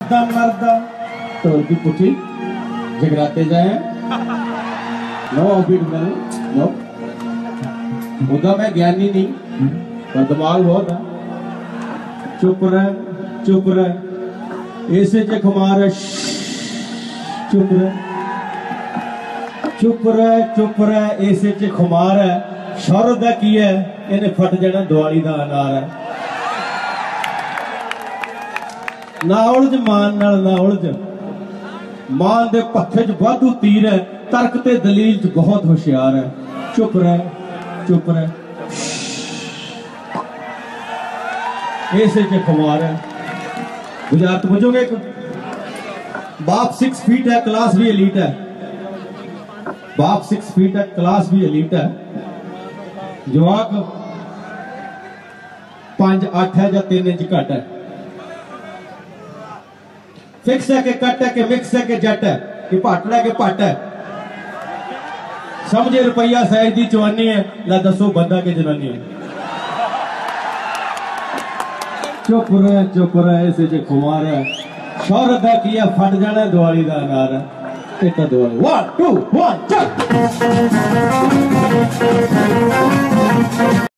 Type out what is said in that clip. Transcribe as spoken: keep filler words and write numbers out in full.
मरदा मरदा ढोल की पुठी जगराते जाए नो बीट नो उदा मैं ज्ञानी नहीं पर दिमाग बहुत है। चुप रह चुप रह ऐसे च खुमार है। चुप रह चुप रह चुप रह ऐसे च खुमार है। शौर दा की है इन्हें फट जाना दिवाली दा अनार है। ना उलझ मान नाल ना उलझ मान दे पत्थे च वाधू तीर है। तर्क ते दलील च बहुत होशियार है। चुप रह चुप रह ऐसे च खुमार है। गुजरात बुझोगे बाप सिक्स फीट है क्लास भी एलीट है। बाप सिक्स फीट है क्लास भी एलीट है। जवाक पांच अठ है या तीन इंच घट है। फिक्स है कि कट है कि मिक्स है कि जट है कि पट है कि पट है। समझे रुपया साइज की चवानी है ला दसो बंदा के जनानी है। चुप रह चुप रह ऐसे जो खुमार है। शौहरत दा किया फट जाना दिवाली दा अनार है। इतना दिवाली वन टू वन चल।